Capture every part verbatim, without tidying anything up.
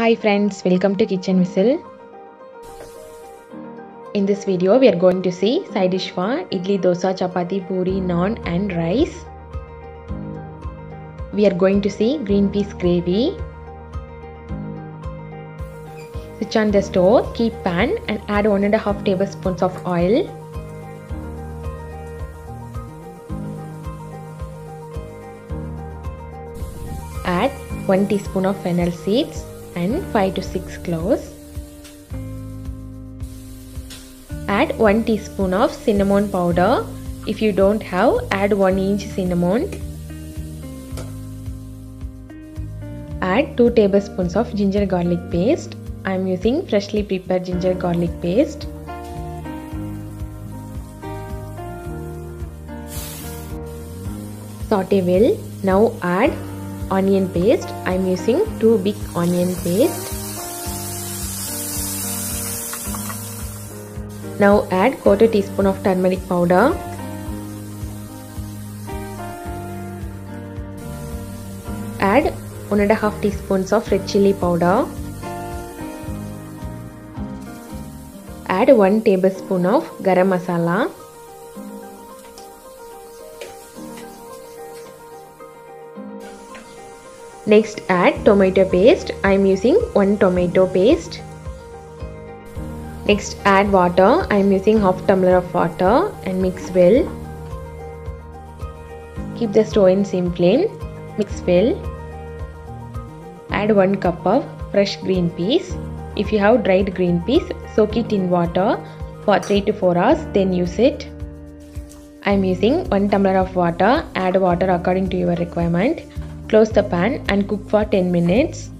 Hi friends, welcome to Kitchen Whistle. In this video we are going to see side dish for idli, dosa, chapati, puri, naan and rice. We are going to see green peas gravy. Switch on the stove, keep pan and add one and a half tablespoons of oil. Add one teaspoon of fennel seeds and five to six cloves. Add one teaspoon of cinnamon powder. If you don't have, add one inch cinnamon. Add two tablespoons of ginger garlic paste. I am using freshly prepared ginger garlic paste. Saute well. Now add onion paste. I am using two big onion paste. Now add quarter teaspoon of turmeric powder. Add one and a half teaspoons of red chili powder. Add one tablespoon of garam masala. Next add tomato paste. I am using one tomato paste. Next add water. I am using half tumbler of water and mix well. Keep the stove in sim flame. Mix well. Add one cup of fresh green peas. If you have dried green peas, soak it in water for three to four hours, then use it. I am using one tumbler of water. Add water according to your requirement. Close the pan and cook for ten minutes.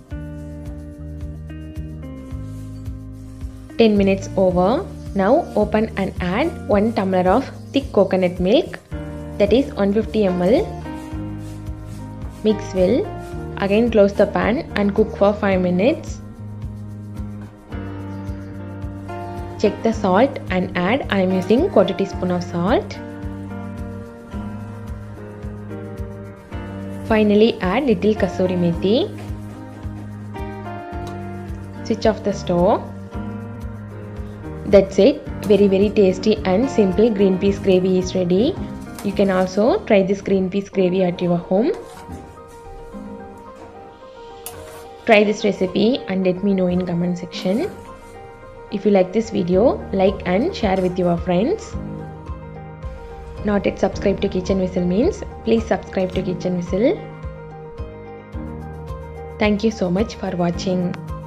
ten minutes over. Now open and add one tumbler of thick coconut milk, that is one hundred fifty milliliters. Mix well. Again close the pan and cook for five minutes. Check the salt and add. I am using quarter teaspoon of salt. Finally add little kasuri methi. Switch off the stove. That's it. Very very tasty and simple green peas gravy is ready. You can also try this green peas gravy at your home. Try this recipe and let me know in comment section. If you like this video, like and share with your friends. Not yet subscribed to Kitchen Whistle means please subscribe to Kitchen Whistle. Thank you so much for watching.